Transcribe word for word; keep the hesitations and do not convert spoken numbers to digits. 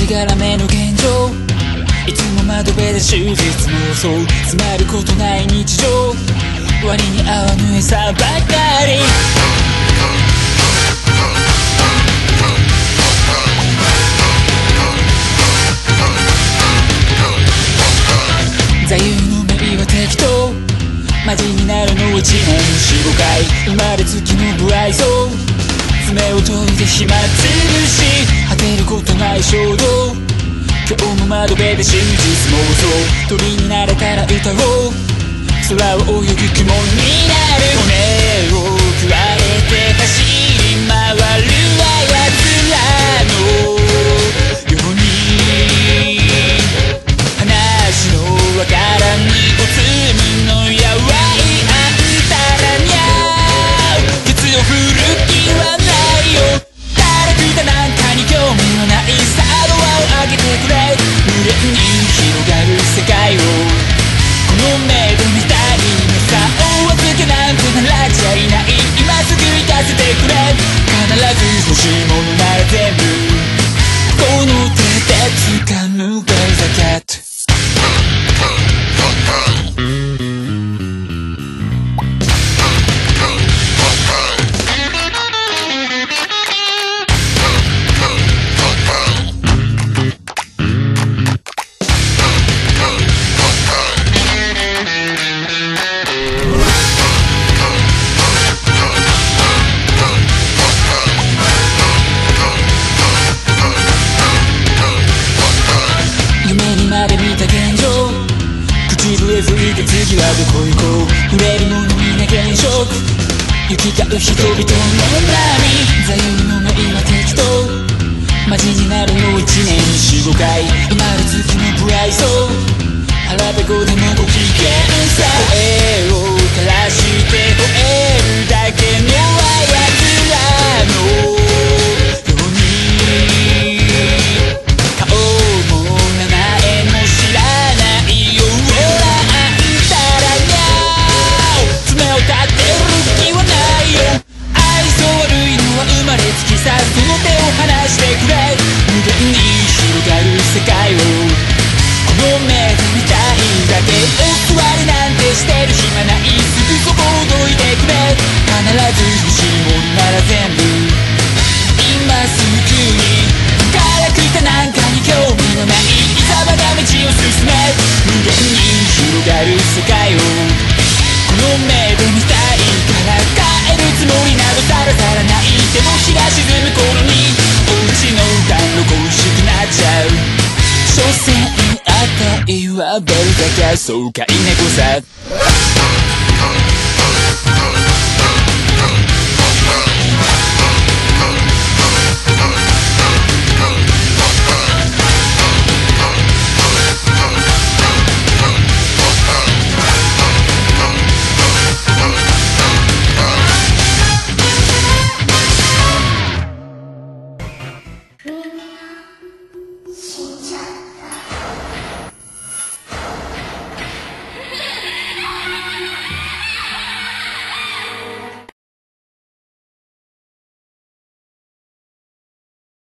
じがらめの現状、いつも窓辺で終日妄想、つまることない日常、割に合わぬ餌ばかり。座右の銘は適当、マジになるのはいちねんよん、ごかい、生まれつきの不愛想、爪を研いで暇つぶし、果てることない衝動、今日も窓辺で真実妄想、鳥になれたら歌おう、空を泳ぐ雲になる。骨を食われて走り回るは奴らのように、話のわからぬおつむのやわいあんたらにゃ、ケツを振る気はないよ。誰かなんかに興味のないさあドアを開けてくれ、無限に広がる世界をこの目で見たいのさ。大預けなんてならちゃいない、今すぐ行かせてくれ、必ず欲しいものなら全部この手で掴むベルザキャット。口笛吹いて次はどこ行こう、触れるものみんな現象、行き交う人々の波、座右の銘は適当、マジになるのいちねんよん、ごかい、生まれつきの不愛想、腹ペコでもご機嫌さ、声を垂らして吠えるだけのはやつらのように、顔も名前も知らないよ、生まれつきさ、その手を離してくれ、無限に広がる世界をこの目で見たいだけ、お座りなんてしてる暇ない、すぐそこをどいてくれ、必ず欲しいもんなら全部今すぐに、ガラクタなんかに興味のない貴様が道を進め、無限に広がる世界をこの目で見たいから、帰るつもりなどさらさらない、でも日が沈む頃にお家の暖炉恋しくなっちゃう、所詮あたいはベルだが爽快猫さ。